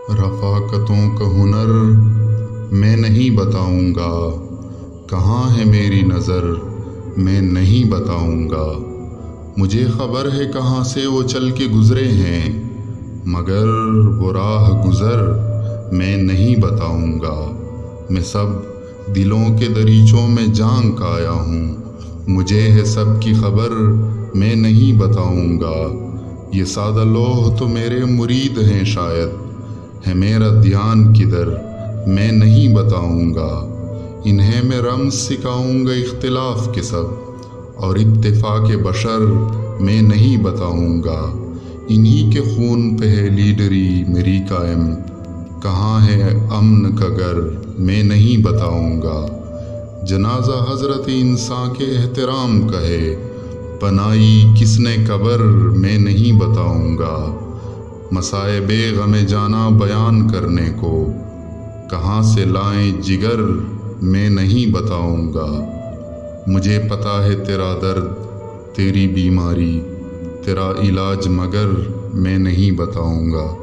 رفاقتوں کا ہنر میں نہیں بتاؤں گا، کہاں ہے میری نظر میں نہیں بتاؤں گا۔ مجھے خبر ہے کہاں سے وہ چل کے گزرے ہیں، مگر وہ راہ گزر میں نہیں بتاؤں گا۔ میں سب دلوں کے دریچوں میں جھانک آیا ہوں، مجھے ہے سب کی خبر میں نہیں بتاؤں گا۔ یہ سادہ لوح تو میرے مرید ہیں، شاید ہے میرا دھیان کدھر میں نہیں بتاؤں گا۔ انہیں میں رمز سکھاؤں گا اختلاف کے سب، اور اتفاق بشر میں نہیں بتاؤں گا۔ انہی کے خون پہ ہے لیڈری میری قائم، کہاں ہے امن کا گھر میں نہیں بتاؤں گا۔ جنازہ حضرت انسان کے احترام کا ہے، بنائی کس نے قبر میں نہیں بتاؤں گا۔ مصائب غم جانا بیان کرنے کو، کہاں سے لائیں جگر میں نہیں بتاؤں گا۔ مجھے پتہ ہے تیرا درد، تیری بیماری، تیرا علاج، مگر میں نہیں بتاؤں گا۔